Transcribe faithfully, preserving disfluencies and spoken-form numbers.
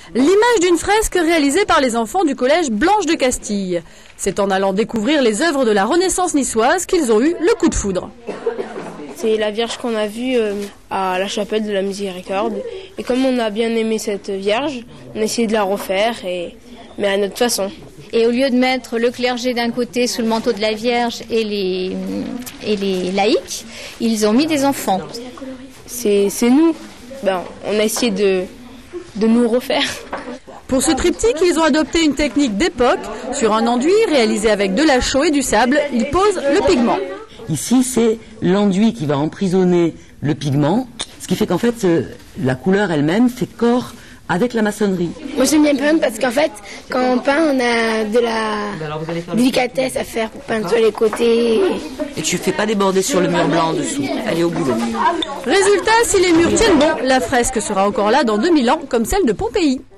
L'image d'une fresque réalisée par les enfants du collège Blanche de Castille. C'est en allant découvrir les œuvres de la Renaissance niçoise qu'ils ont eu le coup de foudre. C'est la Vierge qu'on a vue à la chapelle de la Miséricorde. Et comme on a bien aimé cette Vierge, on a essayé de la refaire, et... mais à notre façon. Et au lieu de mettre le clergé d'un côté sous le manteau de la Vierge et les, et les laïcs, ils ont mis des enfants. C'est nous. Ben, on a essayé de, de nous refaire. Pour ce triptyque, ils ont adopté une technique d'époque. Sur un enduit réalisé avec de la chaux et du sable, ils posent le pigment. Ici, c'est l'enduit qui va emprisonner le pigment, ce qui fait qu'en fait, la couleur elle-même fait corps avec la maçonnerie. Moi j'aime bien peindre parce qu'en fait, quand on peint, on a de la délicatesse à faire pour peindre sur les côtés. Et tu ne fais pas déborder sur le mur blanc en dessous. Allez au boulot. Résultat, si les murs tiennent bon, la fresque sera encore là dans deux mille ans, comme celle de Pompéi.